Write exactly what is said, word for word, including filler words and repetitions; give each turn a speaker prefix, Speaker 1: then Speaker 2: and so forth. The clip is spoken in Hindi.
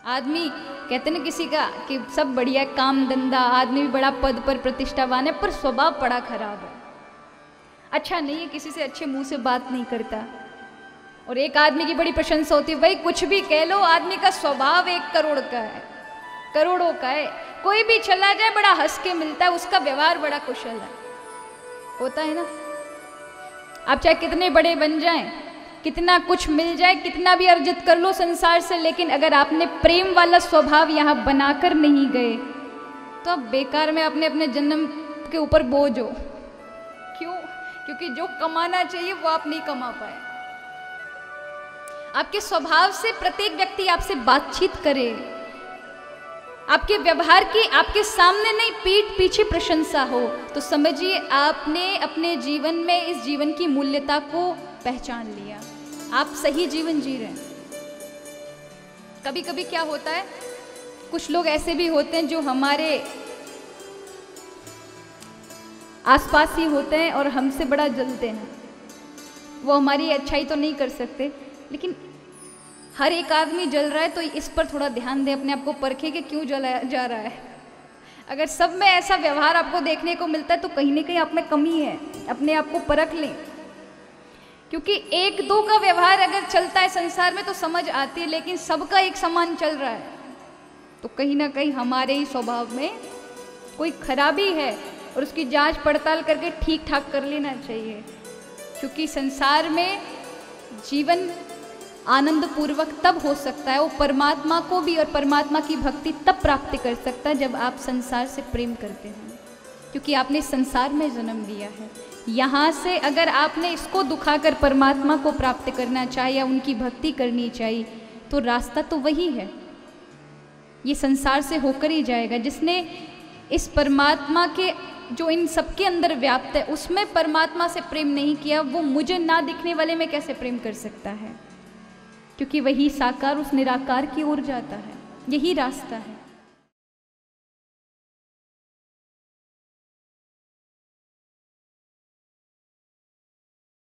Speaker 1: आदमी कहते ना किसी का कि सब बढ़िया काम धंधा, आदमी भी बड़ा पद पर प्रतिष्ठावान है, पर स्वभाव बड़ा खराब है, अच्छा नहीं है, किसी से अच्छे मुंह से बात नहीं करता। और एक आदमी की बड़ी प्रशंसा होती है, भाई कुछ भी कह लो, आदमी का स्वभाव एक करोड़ का है, करोड़ों का है। कोई भी चला जाए बड़ा हंस के मिलता है, उसका व्यवहार बड़ा कुशल है, होता है ना। आप चाहे कितने बड़े बन जाएं, कितना कुछ मिल जाए, कितना भी अर्जित कर लो संसार से, लेकिन अगर आपने प्रेम वाला स्वभाव यहाँ बनाकर नहीं गए तो आप बेकार में अपने अपने जन्म के ऊपर बोझ हो। क्यों? क्योंकि जो कमाना चाहिए वो आप नहीं कमा पाए। आपके स्वभाव से प्रत्येक व्यक्ति आपसे बातचीत करे, आपके व्यवहार की आपके सामने नहीं पीठ पीछे प्रशंसा हो, तो समझिए आपने अपने जीवन में इस जीवन की मूल्यता को पहचान लिया, आप सही जीवन जी रहे हैं। कभी कभी क्या होता है, कुछ लोग ऐसे भी होते हैं जो हमारे आसपास ही होते हैं और हमसे बड़ा जलते हैं। वो हमारी अच्छाई तो नहीं कर सकते, लेकिन हर एक आदमी जल रहा है तो इस पर थोड़ा ध्यान दें, अपने आप को परखें कि क्यों जलाया जा रहा है। अगर सब में ऐसा व्यवहार आपको देखने को मिलता है तो कहीं ना कहीं आप में कमी है, अपने आप को परख लें। क्योंकि एक दो का व्यवहार अगर चलता है संसार में तो समझ आती है, लेकिन सबका एक समान चल रहा है तो कहीं ना कहीं हमारे ही स्वभाव में कोई खराबी है, और उसकी जांच पड़ताल करके ठीक ठाक कर लेना चाहिए। क्योंकि संसार में जीवन आनंद पूर्वक तब हो सकता है, वो परमात्मा को भी और परमात्मा की भक्ति तब प्राप्त कर सकता है जब आप संसार से प्रेम करते हैं, क्योंकि आपने संसार में जन्म लिया है। यहाँ से अगर आपने इसको दुखाकर परमात्मा को प्राप्त करना चाहिए या उनकी भक्ति करनी चाहिए, तो रास्ता तो वही है, ये संसार से होकर ही जाएगा। जिसने इस परमात्मा के जो इन सबके अंदर व्याप्त है उसमें परमात्मा से प्रेम नहीं किया, वो मुझे ना दिखने वाले में कैसे प्रेम कर सकता है? क्योंकि वही साकार उस निराकार की ओर जाता है, यही रास्ता है।